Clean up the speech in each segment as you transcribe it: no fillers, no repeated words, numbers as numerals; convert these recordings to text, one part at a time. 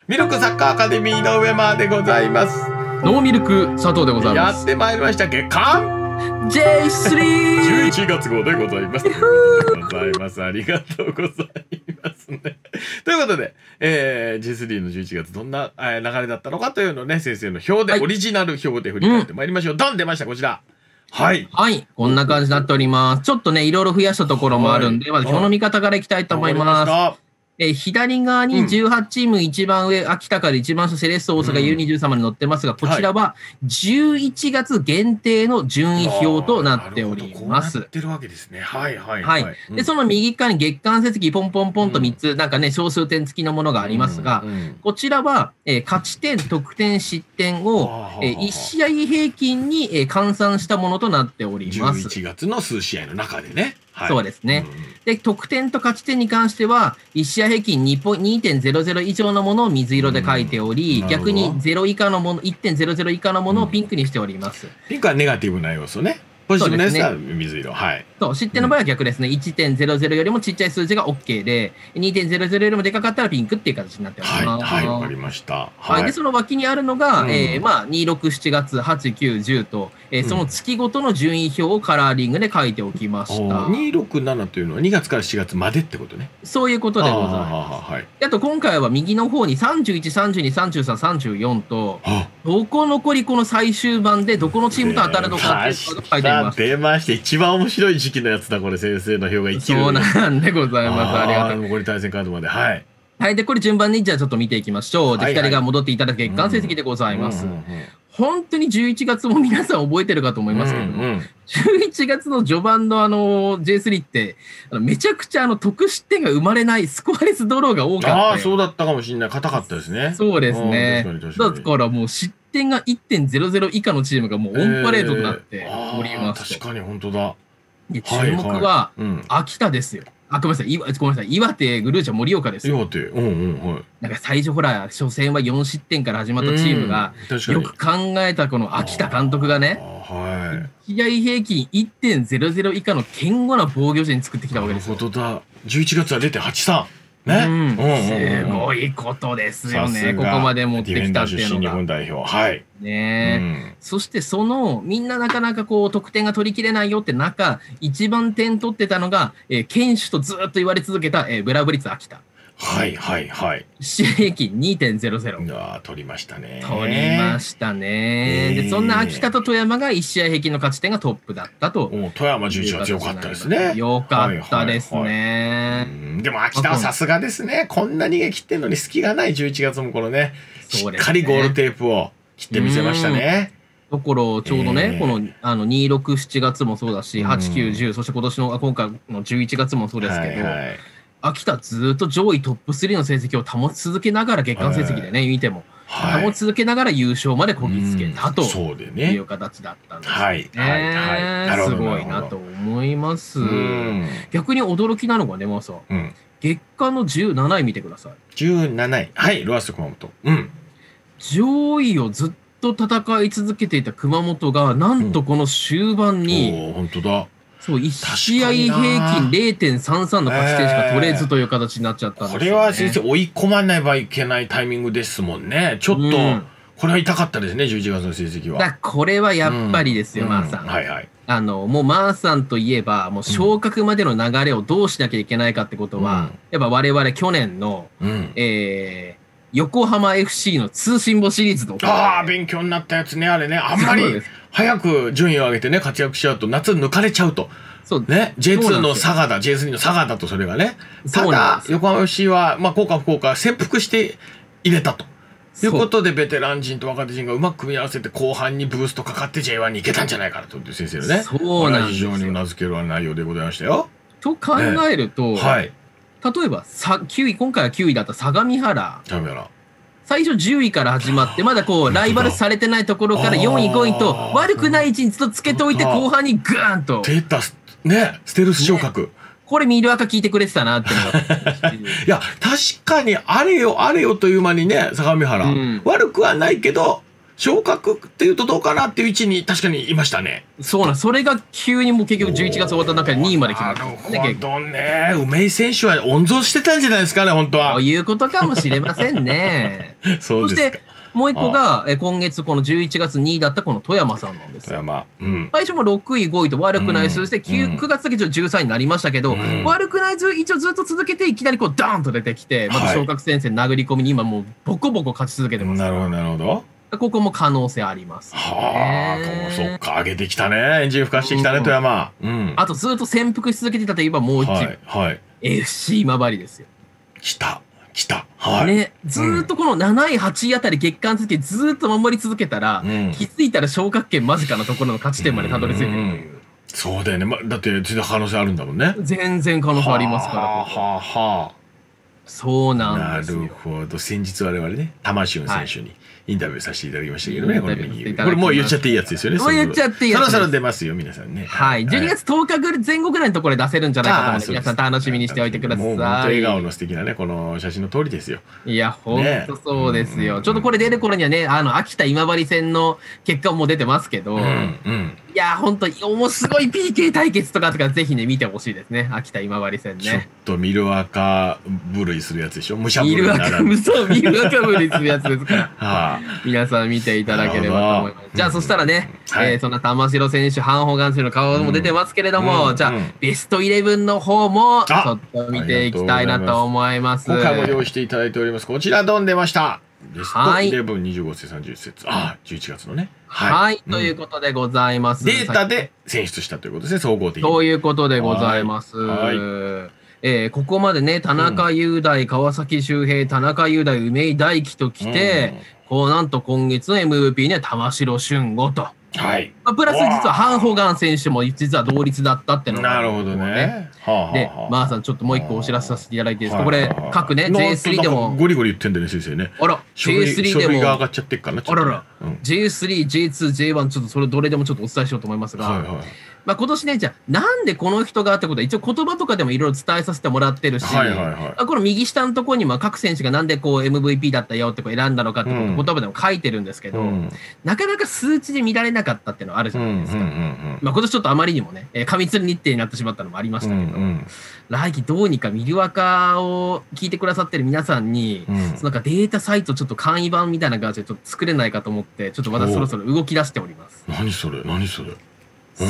ミルクサッカーアカデミーの上間でございます。 ノーミルク佐藤でございます。 やってまいりました月間 J3 11月号でございます。ありがとうございますね。ということで、J3 の11月どんな流れだったのかというのをね、先生の表で、はい、オリジナル表で振り返ってまいりましょう。ドン出ました、こちら。はい。 はい。こんな感じになっております。ちょっとね、いろいろ増やしたところもあるんで、まず表の見方からいきたいと思います。左側に18チーム一番上、秋田から一番下、セレッソ大阪 U23 まで載ってますが、こちらは11月限定の順位表となっております。 で、 その右側に月間成績ポンポンポンと3つ、なんかね、小数点付きのものがありますが、こちらは勝ち点、得点、失点を1試合平均に換算したものとなっております。 11月の数試合の中でね。 そうですね。で、得点と勝ち点に関しては、1試合平均 2.00 以上のものを水色で書いており、逆に0以下のもの、1.00 以下のものをピンクにしております。 ピンクはネガティブな要素ね。ポジティブなやつは水色。はい。 そう、失点の場合は逆ですね。1.00 よりもちっちゃい数字が OK で、2.00 よりもでかかったらピンクっていう形になっております。 はい、わかりました。 はい。で、その脇にあるのが、まあ、2、6、7月、8、9、10と、その月ごとの順位表をカラーリングで書いておきました。 2、6、7というのは2月から4月までってことね。 そういうことでございます。あと、今回は右の方に31、32、33、34と、どこ残りこの最終盤でどこのチームと当たるのかっていうのを書いてみました。 出まして、一番面白い時期のやつだ、これ先生の表が生きる。 そうなんでございます。ありがとう。 残り対戦カードまで。はい。 はい。で、これ順番にじゃあちょっと見ていきましょう。で、左側戻っていただく月間成績でございます。本当に11月も皆さん覚えてるかと思いますけども、11月の序盤のJ3 って、めちゃくちゃ得失点が生まれないスコアレスドローが多かった。 ああ、そうだったかもしれない。硬かったですね。 そうですね。だからもう失点が 1.00 以下のチームがもうオンパレードとなっております。 確かに本当だ。 注目は秋田ですよ。ごめんなさい、岩手、グルーチャ、盛岡ですよ。 岩手、 なんか最初、ほら、初戦は4失点から始まったチームが、よく考えたこの秋田監督がね、試合平均 1.00 以下の堅固な防御陣作ってきたわけですよ。 本当だ。11月は0.83。 ね、すごいことですよね。ここまで持ってきたっていうのが。 日本代表。はい。 ね、そしてみんななかなかこう得点が取りきれないよって中、一番点取ってたのが、堅守とずっと言われ続けた、ブラブリッツ秋田。 はいはいはい。 試合平均 2.00。 取りましたね。 取りましたね。で、そんな秋田と富山が1試合平均の勝ち点がトップだったと。 富山11月良かったですね。 良かったですね。 でも秋田はさすがですね。こんな逃げ切ってんのに隙がない11月もこのね、しっかりゴールテープを切ってみせましたね。 だからちょうどね、この2、6、7月もそうだし、8、9、10、そして今回の11月もそうですけど、秋田ずっと上位トップ3の成績を保ち続けながら月間成績でね、見ても、保ち続けながら優勝までこぎつけたという形だったんですね。すごいなと思います。逆に驚きなのがね、まさ、月間の17位見てください。 17位。はい、ロアッソ熊本。 上位をずっと戦い続けていた熊本が、なんとこの終盤に、 本当だ。 そう、1試合平均 0.33 の勝ち点しか取れずという形になっちゃったんですよね。 これは先生、追い込まなければいけないタイミングですもんね。ちょっと、これは痛かったですね、11月の成績は。 これはやっぱりですよ、マーさん。もうマーさんといえば、もう昇格までの流れをどうしなきゃいけないかってことは、やっぱ我々去年の、横浜 FC の通信簿シリーズとか。勉強になったやつね、あれね。あんまり早く順位を上げてね、活躍しちゃうと、夏抜かれちゃうと。 そうね。J2 の佐賀だ、J3 の佐賀だと、それがね。ただ、横浜 FC は、まあ、効果不効果、切腹して入れたと。いうことで、ベテラン陣と若手陣がうまく組み合わせて、後半にブーストかかって J1 に行けたんじゃないかなという先生のね。 そうなんですよ。 非常にうなずける内容でございましたよ。 と考えると、例えば、9位、今回は9位だった相模原。最初10位から始まって、まだこう、ライバルされてないところから4位、5位と、悪くない位置にずっとつけておいて、後半にグーンと。 出た、ね、ステルス昇格。 これ、ミルアカ聞いてくれてたなっていや、確かに、あれよという間にね、相模原。悪くはないけど、 昇格っていうとどうかなっていう位置に確かにいましたね。 そうなん、それが急にもう結局11月終わった中で2位まで来ましたね。 なるほどね。梅井選手は温存してたんじゃないですかね、本当は。 ということかもしれませんね。 そうですか。 そして、もう一個が、今月この11月2位だったこの富山さんなんですよ。 富山。うん。 最初も6位、5位と悪くない数字で、9月だけちょっと13位になりましたけど、悪くない数字一応ずっと続けて、いきなりこう、ダーンと出てきて、また昇格戦線殴り込みに今もうボコボコ勝ち続けてます。 なるほど、なるほど。 ここも可能性あります、 ね。はあ、そっか、上げてきたね。エンジン吹かしてきたね、富山。 うん。あとずっと潜伏し続けてたといえばもう一チーム。 はい。 FC 今治ですよ。 来た。はい。 ね、ずーっとこの7位、8位あたり月間続け、ずーっと守り続けたら、気づいたら昇格圏間近のところの勝ち点までたどり着いてるという。 そうだよね。だって全然可能性あるんだもんね。 全然可能性ありますから。 はあ。 そうなんですよ。 なるほど。先日我々ね、玉城選手にインタビューさせていただきましたけどね、これもう言っちゃっていいやつですよね。 もう言っちゃっていいやつ。 そろそろ出ますよ、皆さんね。 はい。12月10日前後ぐらいのところで出せるんじゃないかと思うので、皆さん楽しみにしておいてください。もう本当笑顔の素敵なね、この写真の通りですよ。 いや、ほんとそうですよ。ちょっとこれ出る頃にはね、秋田今治戦の結果も出てますけど、いや、ほんと、面白い PK 対決とかぜひね、見てほしいですね。秋田今治戦ね。 ちょっとミルワカ部類するやつでしょ。武者ミルワカ部類するやつですから。皆さん見ていただければと思います。じゃあ、そしたらね、そんな玉城選手、ハンホガン選手の顔も出てますけれども、じゃあ、ベストイレブンの方も、ちょっと見ていきたいなと思います。 今回も用意していただいております。こちら、ドン出ました。ベストイレブン25節30節。11月のね。 はい。ということでございます。 データで選出したということですね、総合的に。 ということでございます。ここまでね、田中雄大、川崎修平、田中雄大、梅井大輝と来て、なんと今月の MVP には玉城俊吾と。 はい。 プラス実はハン・ホガン選手も実は同率だったっていうのが、 なるほどね。 で、マーさんちょっともう一個お知らせさせていただいていいですか。これ、各ね、J3 でも。 ゴリゴリ言ってんだよね、先生ね。 あら、J3 でも。 が上がっちゃってっかな。 あらら、J3、J2、J1、ちょっとそれどれでもちょっとお伝えしようと思いますが、まあ今年ね、じゃあ、なんでこの人がってことは、一応言葉とかでもいろいろ伝えさせてもらってるし、この右下のところにも各選手がなんでこう MVP だったよってこう選んだのかってこと言葉でも書いてるんですけど、なかなか数値で見られなかったっていうのはあるじゃないですか。まあ今年ちょっとあまりにもね、過密日程になってしまったのもありましたけど、来季どうにかミルワカを聞いてくださってる皆さんに、なんかデータサイトちょっと簡易版みたいな感じでちょっと作れないかと思って、ちょっとまだそろそろ動き出しております。 何それそう、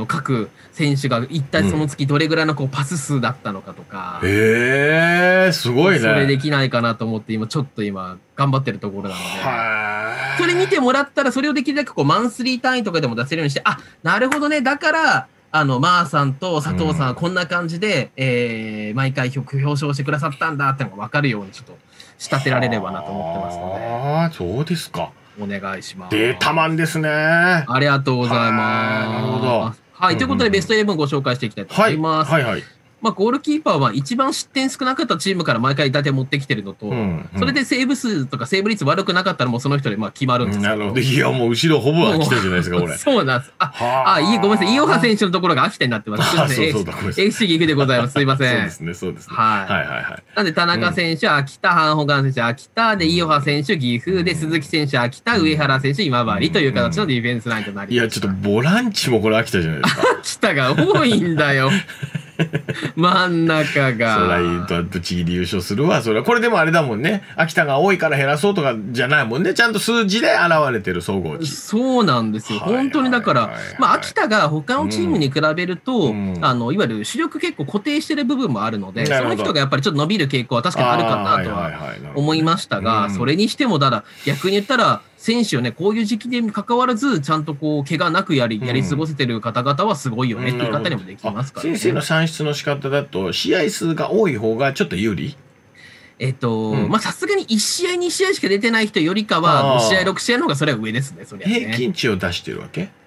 各選手が一体その月どれぐらいのこうパス数だったのかとか、 すごいね。 それできないかなと思ってちょっと今頑張ってるところなので、それ見てもらったらそれをできるだけこうマンスリー単位とかでも出せるようにして、なるほどね、だからマーさんと佐藤さんはこんな感じで、毎回表彰してくださったんだってのが分かるようにちょっと仕立てられればなと思ってますので。 そうですか。 お願いします。 データマンですね。 ありがとうございます。 なるほど。 はい、ということでベスト11ご紹介していきたいと思います。まあ、ゴールキーパーは一番失点少なかったチームから毎回大体持ってきてるのと、それでセーブ数とかセーブ率悪くなかったらもうその人でまあ決まるんですけど。 なるほど。いや、もう後ろほぼ秋田じゃないですか、これ。 そうなんです。ごめんなさい。イオハ選手のところが秋田になってます。すみません。FC 岐阜でございます。すいません。 そうですね。 はい。なんで、田中選手、秋田、ハン・ホガン選手、秋田、で、イオハ選手、岐阜、で、鈴木選手、秋田、上原選手、今治という形のディフェンスラインとなります。 いや、ちょっとボランチもこれ秋田じゃないですか。 秋田が多いんだよ。真ん中が。 そらぶち切り優勝するわ。それはこれでもあれだもんね。秋田が多いから減らそうとかじゃないもんね。ちゃんと数字で現れてる総合値。 そうなんですよ。本当にだから、まあ秋田が他のチームに比べると、いわゆる主力結構固定してる部分もあるので、その人がやっぱりちょっと伸びる傾向は確かにあるかなとは思いましたが、それにしても逆に言ったら、選手をね、こういう時期で関わらず、ちゃんとこう、怪我なくやり過ごせてる方々はすごいよねっていう方にもできますからね。 先生の算出の仕方だと、試合数が多い方がちょっと有利？ まあさすがに1試合2試合しか出てない人よりかは、5試合6試合の方がそれは上ですね、そりゃね。 平均値を出してるわけ？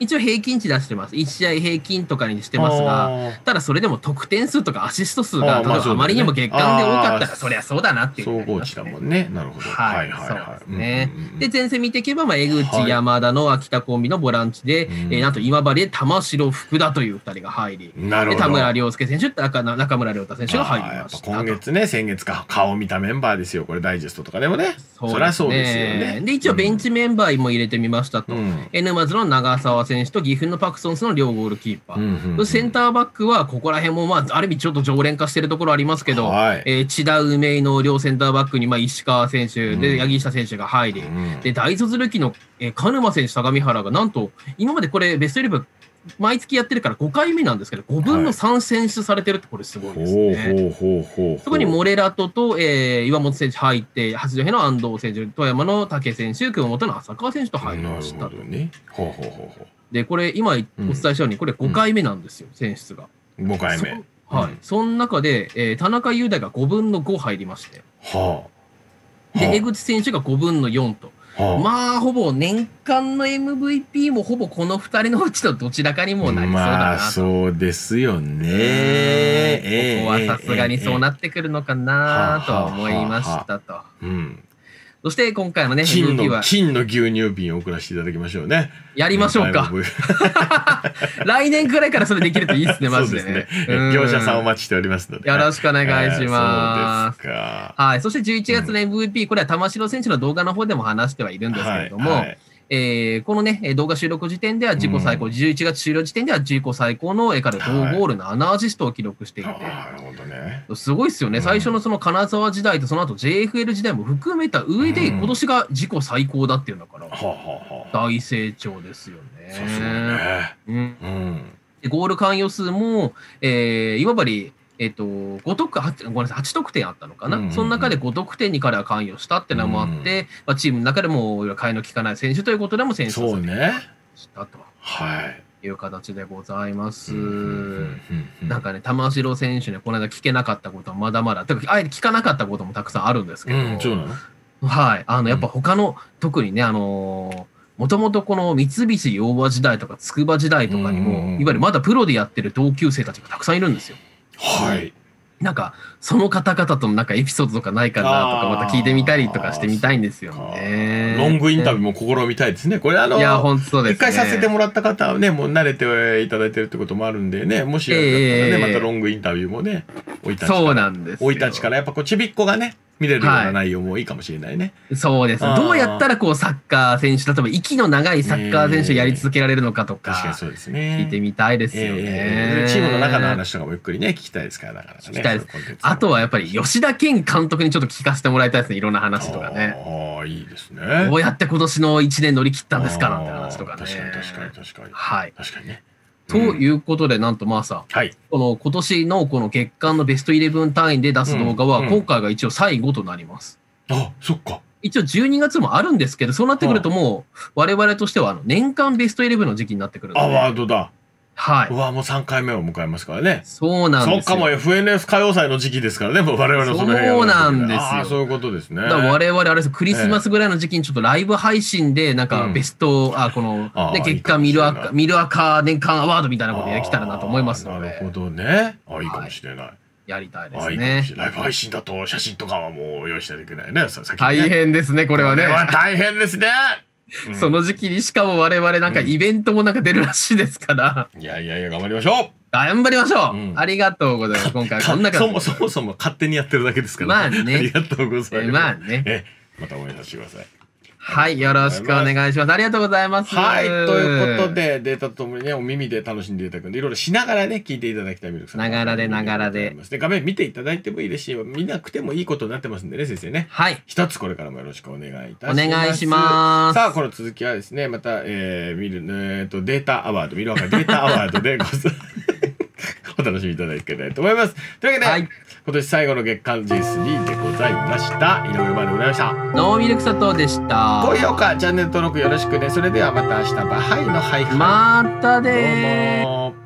一応平均値出してます。1試合平均とかにしてますが、ただそれでも得点数とかアシスト数が、例えばあまりにも月間で多かったら、そりゃそうだなっていう、 総合値だもんね。なるほど。 はい、そうですね。で、前線見ていけば、江口、山田の秋田コンビのボランチで、なんと今治で玉城、福田という2人が入り、田村亮介選手、中村亮太選手が入りました。 今月ね、先月か、顔を見たメンバーですよ。これダイジェストとかでもね。そりゃそうですよね。 で、一応ベンチメンバーも入れてみましたと。沼津の長澤選手と岐阜のパクソンスの両ゴールキーパー。センターバックは、ここら辺も、まあ、ある意味ちょっと常連化してるところありますけど、千田梅井の両センターバックに、石川選手、で、柳下選手が入り、で、大卒ルーキーの鹿沼選手、相模原が、なんと、今までこれ、ベスト11、毎月やってるから5回目なんですけど、5分の3選出されてるって、これすごいですね。そこにモレラトと、岩本選手入って、八戸の安藤選手、富山の武選手、熊本の浅川選手と入りましたと。で、これ、今お伝えしたように、これ5回目なんですよ、選出が。 5回目。 はい。その中で、田中雄大が5分の5入りまして。で、江口選手が5分の4と。まあ、ほぼ年間の MVP もほぼこの2人のうちのどちらかにもなりそうだなと。 まあ、そうですよね。 ここはさすがにそうなってくるのかなとは思いましたと。そして今回のね、 MVP は金の牛乳瓶を送らせていただきましょうね。 やりましょうか。来年くらいからそれできるといいですね、マジでね。 業者さんお待ちしておりますので。 よろしくお願いします。 そうですか。 はい。そして11月の MVP、これは玉城選手の動画の方でも話してはいるんですけれども、このね、動画収録時点では自己最高、11月終了時点では自己最高の彼、同ゴール7アシストを記録していて、すごいですよね。最初のその金沢時代とその後 JFL 時代も含めた上で、今年が自己最高だっていうんだから、大成長ですよね。ゴール関与数も、今治、8得点あったのかな、その中で5得点に彼は関与したっていうのもあって、チームの中でも替えの利かない選手ということでも選出されたという形でございます。なんかね、玉城選手ね、この間聞けなかったことはまだまだ、あえて聞かなかったこともたくさんあるんですけど、はい、やっぱ他の、特にね、もともとこの三菱洋和時代とか筑波時代とかにも、いわゆるまだプロでやってる同級生たちがたくさんいるんですよ。なんか、その方々とのなんかエピソードとかないかなとか、また聞いてみたりとかしてみたいんですよね。 ロングインタビューも試みたいですね。これいや、本当そうですね。 一回させてもらった方はね、もう慣れていただいてるってこともあるんでね、もしよかったらね、またロングインタビューもね、生い立ちから、やっぱこう、ちびっこがね、見れるような内容もいいかもしれないね。 そうです。どうやったらこうサッカー選手、例えば息の長いサッカー選手をやり続けられるのかとか、聞いてみたいですよね。 チームの中の話とかもゆっくりね、聞きたいですから、だからね。聞きたいです。 あとはやっぱり吉田健監督にちょっと聞かせてもらいたいですね、いろんな話とかね。 ああ、いいですね。 どうやって今年の1年乗り切ったんですかなんて話とかね。 確かに確かに確かに。 はい。 確かにね。 ということで、なんとまあさ、この今年のこの月間のベスト11単位で出す動画は、今回が一応最後となります。 あ、そっか。 一応12月もあるんですけど、そうなってくるともう、我々としては年間ベスト11の時期になってくるので。 アワードだ。 はい。 うわ、もう3回目を迎えますからね。 そうなんですよ。 そっか、もう FNS 歌謡祭の時期ですからね、もう我々のその辺は。 そうなんですよ。 ああ、そういうことですね。 だから我々、あれです、クリスマスぐらいの時期にちょっとライブ配信で、なんかベスト、この、ね、月間ミルアカ年間アワードみたいなことやきたらなと思いますので。 なるほどね。いいかもしれない。 やりたいですね。 ライブ配信だと写真とかはもう用意しないといけないね。 大変ですね、これはね。 大変ですね。 その時期にしかも我々なんかイベントもなんか出るらしいですから。 いやいやいや、頑張りましょう。 頑張りましょう。ありがとうございます。今回こんな感じ。 そもそも勝手にやってるだけですから。 まあね。 ありがとうございます。 まあね。 また応援させてください。 はい、よろしくお願いします。ありがとうございます。 はい、ということで、データとともにね、お耳で楽しんでいただくんで、いろいろしながらね、聞いていただきたいミルクさん。 ながらで。 画面見ていただいてもいいですし、見なくてもいいことになってますんでね、先生ね。 はい。 一つこれからもよろしくお願いいたします。 お願いします。 さあ、この続きはですね、また、データアワード、ミルワカデータアワードでお楽しみいただけたいと思います。というわけで、今年最後の月間 J3 でございました。井上真でございました。 ノーミルク佐藤でした。 高評価、チャンネル登録よろしくね。それではまた明日、バハイのハイハイ。 またねー。 どうもー。